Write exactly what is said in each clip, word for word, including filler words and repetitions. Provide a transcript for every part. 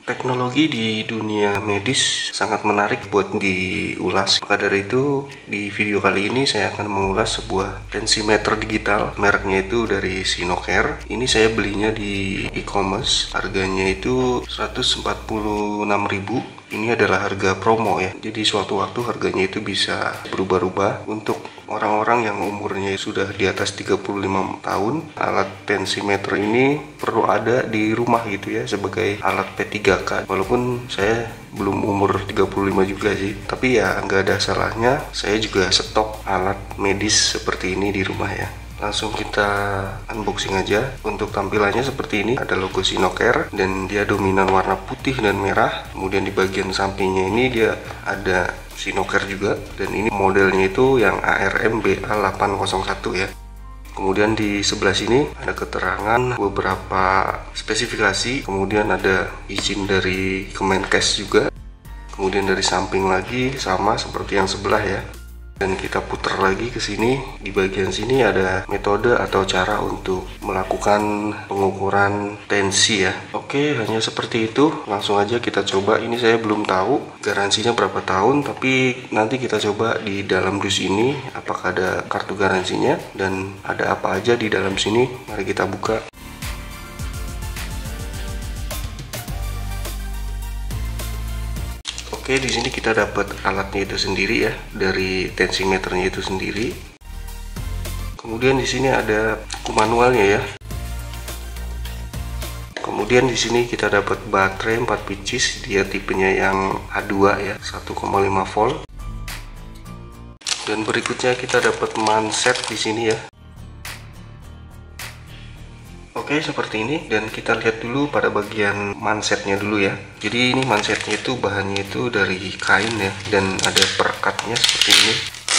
Teknologi di dunia medis sangat menarik buat diulas. Maka dari itu, di video kali ini saya akan mengulas sebuah tensimeter digital. Mereknya itu dari Sinocare. Ini saya belinya di e-commerce. Harganya itu seratus empat puluh enam ribu. Ini adalah harga promo ya. Jadi suatu waktu harganya itu bisa berubah-ubah. Untuk orang-orang yang umurnya sudah di atas tiga puluh lima tahun, alat tensimeter ini perlu ada di rumah gitu ya, sebagai alat P tiga K. Walaupun saya belum umur tiga puluh lima juga sih, tapi ya nggak ada salahnya saya juga stok alat medis seperti ini di rumah ya. Langsung kita unboxing aja. Untuk tampilannya seperti ini, ada logo Sinocare dan dia dominan warna putih dan merah. Kemudian di bagian sampingnya ini dia ada Sinocare juga, dan ini modelnya itu yang A R M B A delapan nol satu ya. Kemudian di sebelah sini ada keterangan beberapa spesifikasi, kemudian ada izin dari Kemenkes juga. Kemudian dari samping lagi sama seperti yang sebelah ya. Dan kita putar lagi ke sini. Di bagian sini ada metode atau cara untuk melakukan pengukuran tensi ya. Oke, hanya seperti itu. Langsung aja kita coba. Ini saya belum tahu garansinya berapa tahun, tapi nanti kita coba di dalam dus ini apakah ada kartu garansinya dan ada apa aja di dalam sini. Mari kita buka. Oke, di sini kita dapat alatnya itu sendiri ya, dari tensimeternya itu sendiri. Kemudian di sini ada buku manualnya ya. Kemudian di sini kita dapat baterai empat pieces, dia tipenya yang A dua ya, satu koma lima volt. Dan berikutnya kita dapat manset di sini ya. Oke, seperti ini, dan kita lihat dulu pada bagian mansetnya dulu ya. Jadi ini mansetnya itu bahannya itu dari kain ya, dan ada perekatnya seperti ini.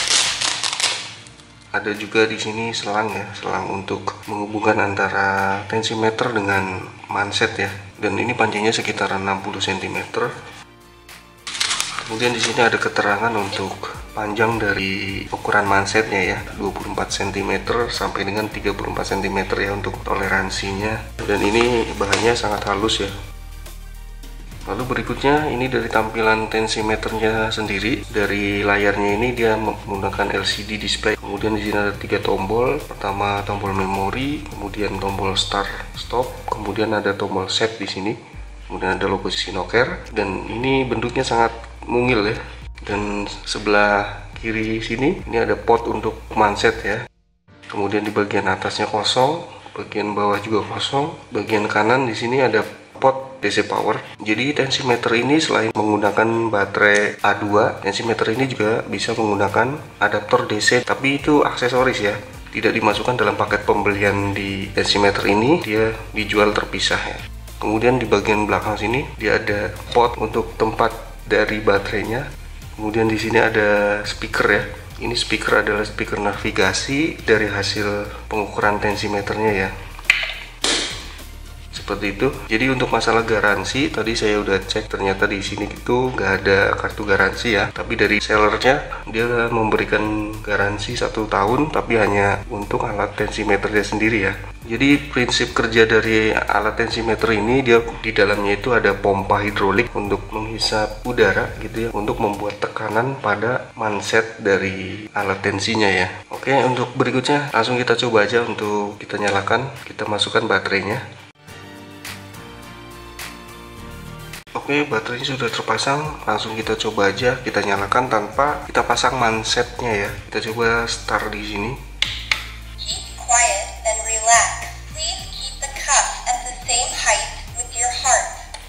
Ada juga di sini selang ya, selang untuk menghubungkan antara tensimeter dengan manset ya. Dan ini panjangnya sekitar enam puluh sentimeter. Kemudian di sini ada keterangan untuk panjang dari ukuran mansetnya ya, dua puluh empat sentimeter sampai dengan tiga puluh empat sentimeter ya untuk toleransinya. Dan ini bahannya sangat halus ya. Lalu berikutnya ini dari tampilan tensimeternya sendiri. Dari layarnya ini dia menggunakan L C D display. Kemudian di sini ada tiga tombol. Pertama tombol memori, kemudian tombol start stop, kemudian ada tombol set di sini. Kemudian ada logo Sinocare, dan ini bentuknya sangat mungil ya. Dan sebelah kiri sini ini ada port untuk manset ya. Kemudian di bagian atasnya kosong, bagian bawah juga kosong. Bagian kanan di sini ada port D C power. Jadi tensimeter ini selain menggunakan baterai A dua, tensimeter ini juga bisa menggunakan adaptor D C, tapi itu aksesoris ya, tidak dimasukkan dalam paket pembelian di tensimeter ini, dia dijual terpisah ya. Kemudian di bagian belakang sini dia ada port untuk tempat dari baterainya. Kemudian di sini ada speaker ya. Ini speaker adalah speaker navigasi dari hasil pengukuran tensimeternya ya. Seperti itu. Jadi untuk masalah garansi tadi saya udah cek, ternyata di sini itu nggak ada kartu garansi ya. Tapi dari sellernya dia memberikan garansi satu tahun, tapi hanya untuk alat tensimeternya sendiri ya. Jadi prinsip kerja dari alat tensimeter ini, dia di dalamnya itu ada pompa hidrolik untuk menghisap udara gitu ya, untuk membuat tekanan pada manset dari alat tensinya ya. Oke, untuk berikutnya langsung kita coba aja. Untuk kita nyalakan, kita masukkan baterainya. Oke, baterainya sudah terpasang. Langsung kita coba aja, kita nyalakan tanpa kita pasang mansetnya ya. Kita coba start di sini. Keep quiet and relax. Please keep the cup at the same height with your heart.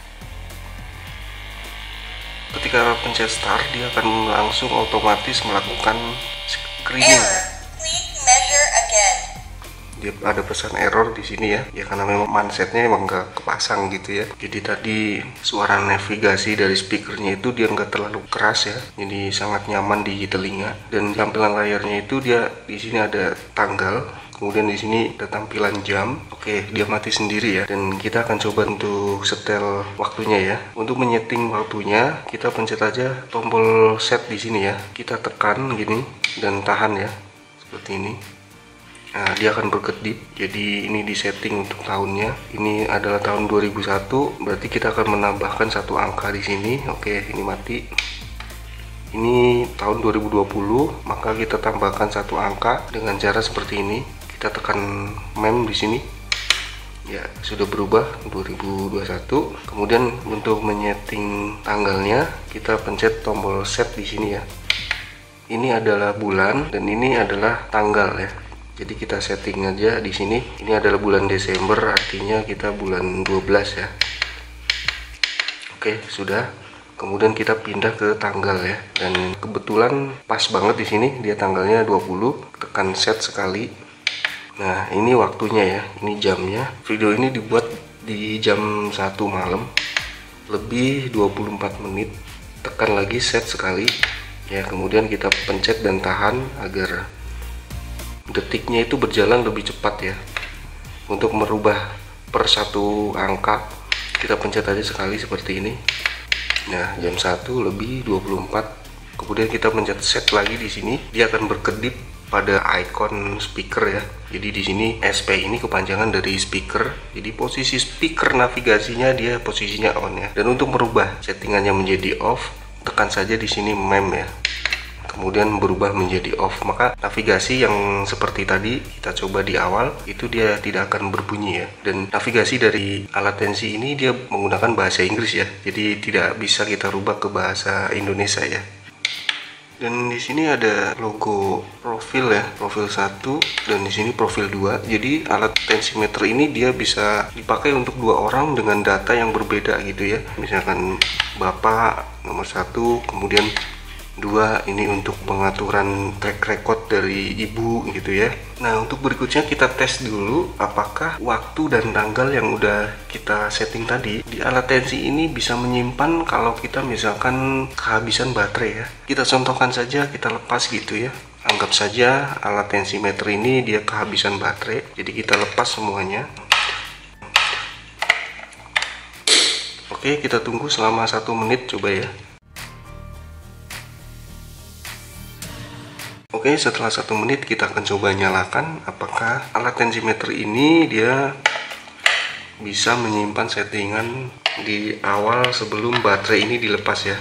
Ketika pencet start, dia akan langsung otomatis melakukan screening. Error. Please measure again. Dia ada pesan error di sini ya, ya karena memang mansetnya emang nggak kepasang gitu ya. Jadi tadi suara navigasi dari speakernya itu dia nggak terlalu keras ya, jadi sangat nyaman di telinga. Dan tampilan layarnya itu dia di sini ada tanggal, kemudian di sini ada tampilan jam. Oke, dia mati sendiri ya. Dan kita akan coba untuk setel waktunya ya. Untuk menyeting waktunya, kita pencet aja tombol set di sini ya. Kita tekan gini dan tahan ya, seperti ini. Nah, dia akan berkedip. Jadi ini di setting untuk tahunnya. Ini adalah tahun dua ribu satu, berarti kita akan menambahkan satu angka di sini. Oke, ini mati. Ini tahun dua ribu dua puluh, maka kita tambahkan satu angka dengan cara seperti ini. Kita tekan mem di sini. Ya, sudah berubah dua ribu dua puluh satu. Kemudian untuk menyeting tanggalnya, kita pencet tombol set di sini ya. Ini adalah bulan dan ini adalah tanggal ya. Jadi kita setting aja di sini. Ini adalah bulan Desember, artinya kita bulan dua belas ya. Oke, sudah. Kemudian kita pindah ke tanggal ya. Dan kebetulan pas banget di sini dia tanggalnya dua puluh. Tekan set sekali. Nah, ini waktunya ya. Ini jamnya. Video ini dibuat di jam satu malam. Lebih dua puluh empat menit. Tekan lagi set sekali. Ya, kemudian kita pencet dan tahan agar detiknya itu berjalan lebih cepat ya. Untuk merubah per satu angka, kita pencet aja sekali seperti ini. Nah, jam satu lebih dua puluh empat. Kemudian kita pencet set lagi di sini. Dia akan berkedip pada icon speaker ya. Jadi di sini S P ini kepanjangan dari speaker. Jadi posisi speaker navigasinya dia posisinya on ya. Dan untuk merubah settingannya menjadi off, tekan saja di sini mem ya. Kemudian berubah menjadi off, maka navigasi yang seperti tadi kita coba di awal itu dia tidak akan berbunyi ya. Dan navigasi dari alat tensi ini dia menggunakan bahasa Inggris ya, jadi tidak bisa kita rubah ke bahasa Indonesia ya. Dan di sini ada logo profil ya, profil satu, dan di sini profil dua. Jadi alat tensimeter ini dia bisa dipakai untuk dua orang dengan data yang berbeda gitu ya. Misalkan bapak nomor satu, kemudian dua ini untuk pengaturan track record dari ibu gitu ya. Nah, untuk berikutnya kita tes dulu apakah waktu dan tanggal yang udah kita setting tadi di alat tensi ini bisa menyimpan kalau kita misalkan kehabisan baterai ya. Kita contohkan saja, kita lepas gitu ya. Anggap saja alat tensimeter ini dia kehabisan baterai, jadi kita lepas semuanya. Oke, kita tunggu selama satu menit coba ya. Oke, setelah satu menit kita akan coba nyalakan apakah alat tensimeter ini dia bisa menyimpan settingan di awal sebelum baterai ini dilepas ya.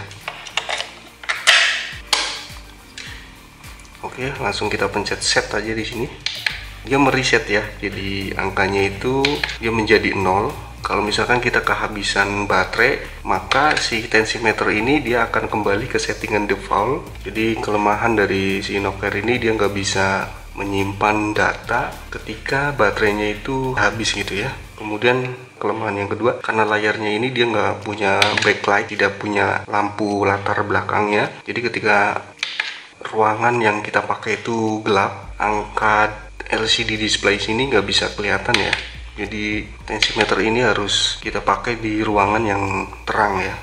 Oke, langsung kita pencet set aja di sini. Dia mereset ya, jadi angkanya itu dia menjadi nol. Kalau misalkan kita kehabisan baterai, maka si tensimeter ini dia akan kembali ke settingan default. Jadi kelemahan dari si Sinoker ini dia nggak bisa menyimpan data ketika baterainya itu habis gitu ya. Kemudian kelemahan yang kedua, karena layarnya ini dia nggak punya backlight, tidak punya lampu latar belakangnya. Jadi ketika ruangan yang kita pakai itu gelap, angka L C D display sini nggak bisa kelihatan ya. Jadi tensimeter ini harus kita pakai di ruangan yang terang ya.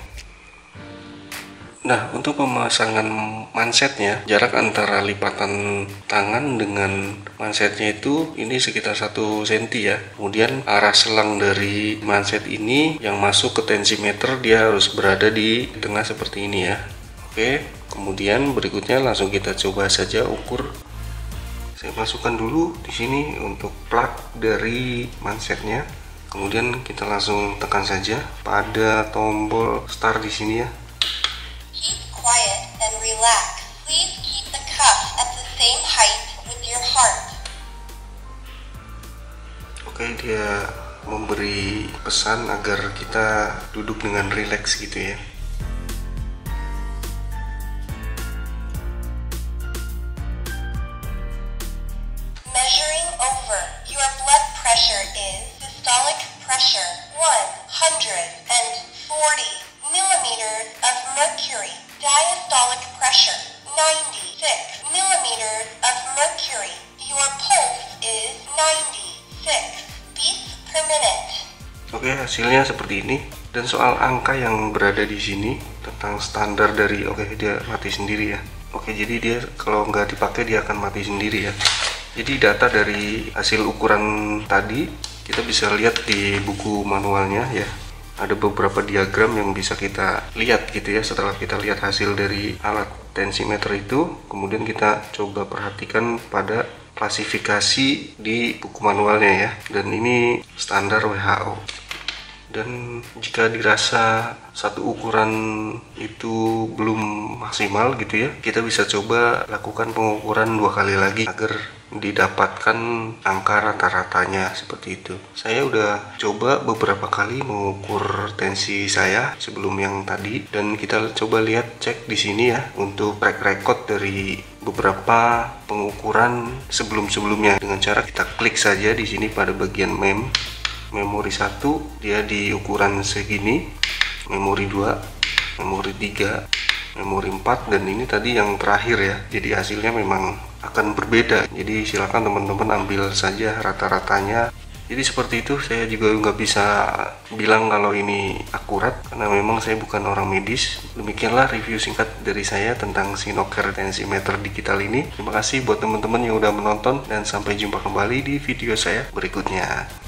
Nah, untuk pemasangan mansetnya, jarak antara lipatan tangan dengan mansetnya itu ini sekitar satu sentimeter ya. Kemudian arah selang dari manset ini yang masuk ke tensimeter dia harus berada di tengah seperti ini ya. Oke, kemudian berikutnya langsung kita coba saja ukur. Saya masukkan dulu di sini untuk plug dari mansetnya. Kemudian kita langsung tekan saja pada tombol start di sini ya. Keep quiet and relax. Please keep the cuff at the same height with your heart. Oke, dia memberi pesan agar kita duduk dengan rileks gitu ya. Measuring over. Your blood pressure is systolic pressure one hundred forty millimeters of mercury. Diastolic pressure ninety-six millimeters of mercury. Your pulse is ninety-six beats per minute. Oke, hasilnya seperti ini. Dan soal angka yang berada di sini tentang standar dari, oke dia mati sendiri ya. Oke, jadi dia kalau nggak dipakai dia akan mati sendiri ya. Jadi data dari hasil ukuran tadi kita bisa lihat di buku manualnya ya. Ada beberapa diagram yang bisa kita lihat gitu ya setelah kita lihat hasil dari alat tensimeter itu. Kemudian kita coba perhatikan pada klasifikasi di buku manualnya ya, dan ini standar W H O. Dan jika dirasa satu ukuran itu belum maksimal gitu ya, kita bisa coba lakukan pengukuran dua kali lagi agar didapatkan angka rata-ratanya seperti itu. Saya udah coba beberapa kali mengukur tensi saya sebelum yang tadi, dan kita coba lihat cek di sini ya untuk track record dari beberapa pengukuran sebelum-sebelumnya dengan cara kita klik saja di sini pada bagian mem. Memori satu dia di ukuran segini, memori dua, memori tiga, memori empat, dan ini tadi yang terakhir ya. Jadi hasilnya memang akan berbeda. Jadi silakan teman-teman ambil saja rata-ratanya. Jadi seperti itu, saya juga nggak bisa bilang kalau ini akurat karena memang saya bukan orang medis. Demikianlah review singkat dari saya tentang Sinocare tensimeter digital ini. Terima kasih buat teman-teman yang udah menonton, dan sampai jumpa kembali di video saya berikutnya.